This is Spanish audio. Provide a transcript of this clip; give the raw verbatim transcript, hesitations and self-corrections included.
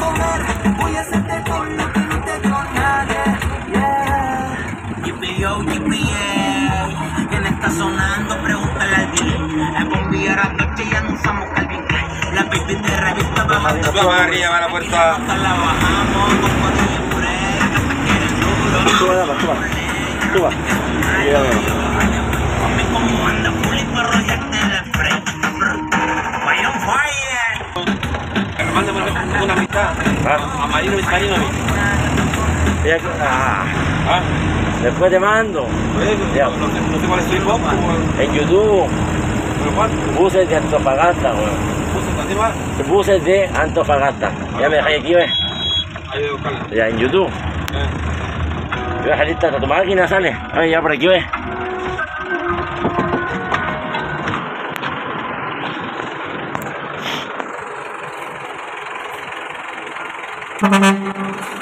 comer, voy a hacerte con lo que no te con nadie. Yeah. Yippee yo, yippee yeah. ¿Quién está sonando? Pregúntale al D J. En bombillar a noche ya no usamos Calvin Klein. La baby de revista va más de Vamos arriba, va la puerta. la bajamos con codillo y puré. Suba, dama, suba. Suba. Mami, como anda full y para rollarte la spray. Fire on fire. Mándame una mitad. Ah, A Marino y Marino. mira que- ah, Ah, después te mando. Ya. no sé no sé cuál es tu hip hop. En YouTube, ¿Pero cuál? buses de Antofagasta, weón. ¿Puso así más? Buses de Antofagasta. Ya me dejáis aquí, ¿ves? Ahí de buscarla. Ya en YouTube. Eh. Voy a salir hasta tu máquina, sale. Ay, ya por aquí, ¿ves? Thank you.